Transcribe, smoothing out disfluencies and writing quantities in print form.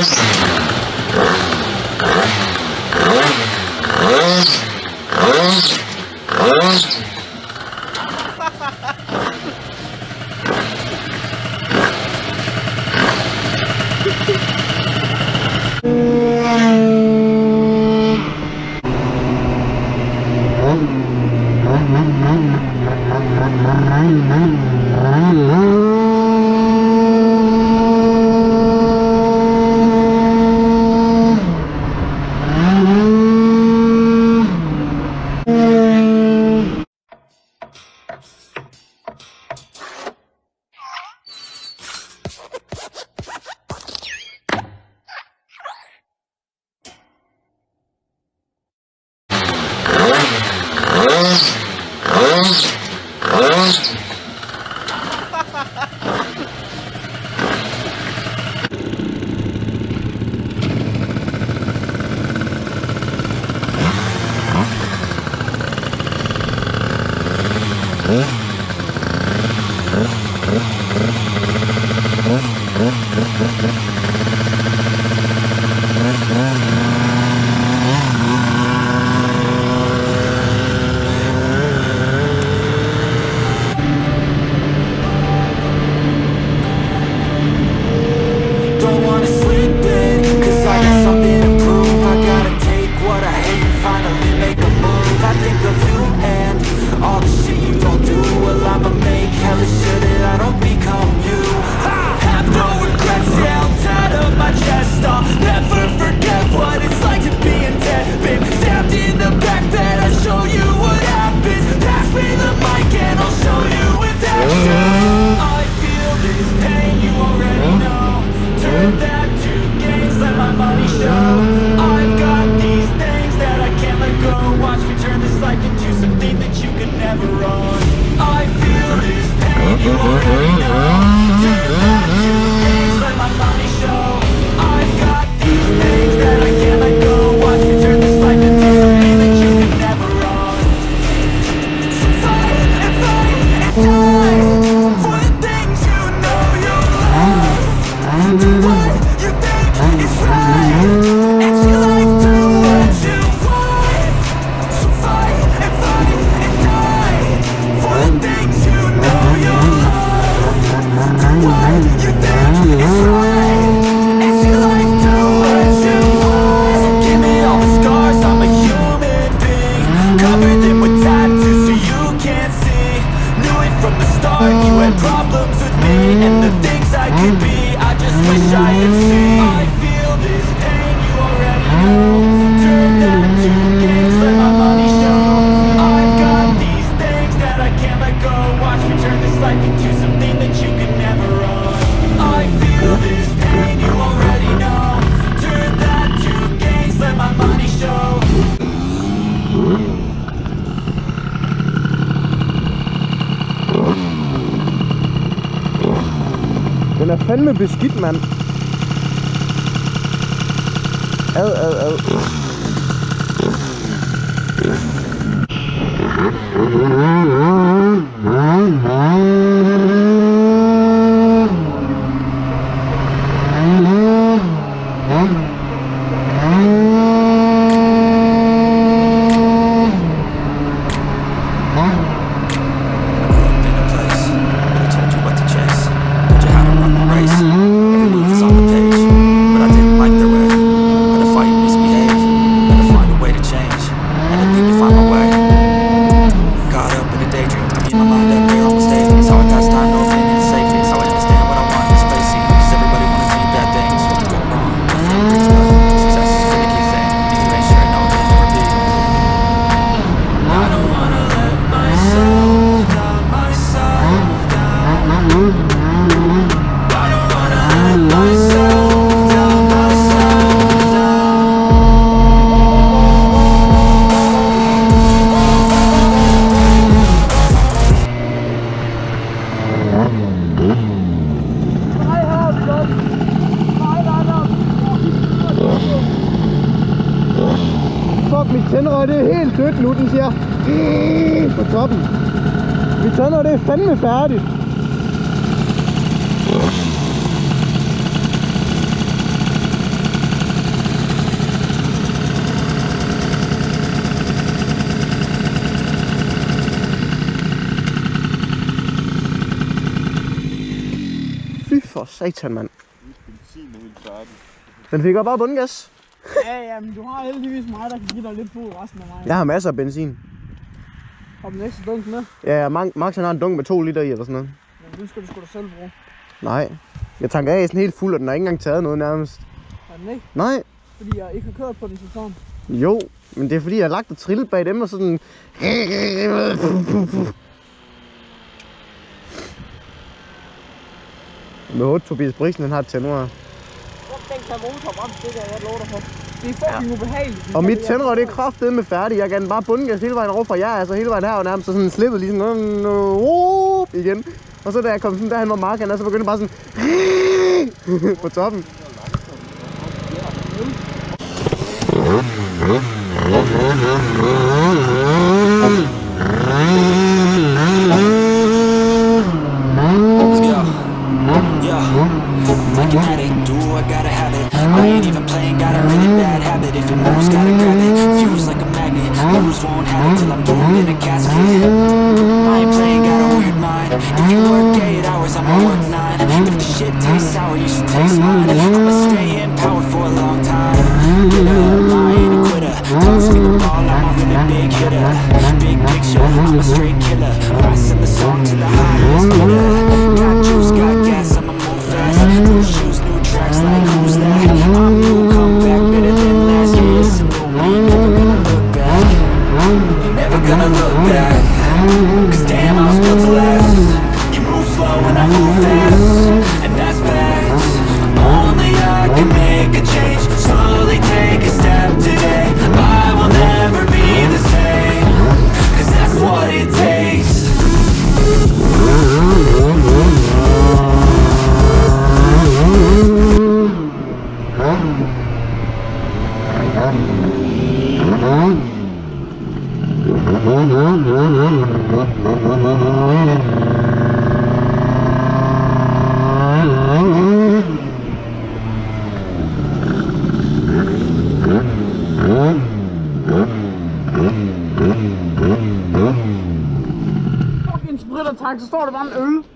Den er fandme beskidt, mand. Ad. Mit tændrør, det er helt dødt nu, den siger på toppen. Mit tændrør, det er fandme færdigt. Satan, mand. Benzin er helt færdig. Den fik bare bundgas. Ja, men du har heldigvis mig, der kan give dig lidt fod resten af vejen. Jeg har masser af benzin. Har du en ekstra dunk med? Ja, Max han har en dunk med 2 liter i eller sådan noget. Men den skal du sgu da selv bruge. Nej. Jeg tanker af sådan helt fuld, og den har ikke engang taget noget nærmest. Er den ikke? Nej. Fordi jeg ikke har kørt på den til sådan. Jo, men det er fordi, jeg har lagt et trille bag dem og sådan... Med 8 Tobias Brixen, han har et tændrør. Den kan motorbrem, det kan jeg love dig for. Det er fucking ubehageligt. Og mit tændrør, det er kraftedeme færdigt. Jeg gav den bare bundgas hele vejen over fra jer, altså hele vejen her, og nærmest så sådan slippet lige sådan... igen. Og så da jeg kom sådan derhen, hvor marken er, så begyndte jeg bare sådan... på toppen. Looking at it, do I gotta have it. I ain't even playing, got a really bad habit. If it moves, gotta grab it. Fuse like a magnet, moves won't have it till I'm doomed in a casket. I ain't playing, got a weird mind. If you work 8 hours, I'ma work 9. If the shit tastes sour, you should taste mine. I'ma stay empowered for a long time. Get up, I ain't a quitter. Toss me the ball, I'm a really big hitter. Big picture, I'm a straight killer. I send the song to the highest bidder. Got juice, got gas, I'ma move fast. New shoes, new tracks, like who's that? I'm new, come back better than last. Yeah, it's a new me, never gonna look back. Never gonna look back. Cause damn, I was built to last. You move slow and I move fast, and that's facts. Only I can make a change. Slowly take a step today. I will never be the same. Cause that's what it takes. Fucking sprittertank, så står der bare en øl.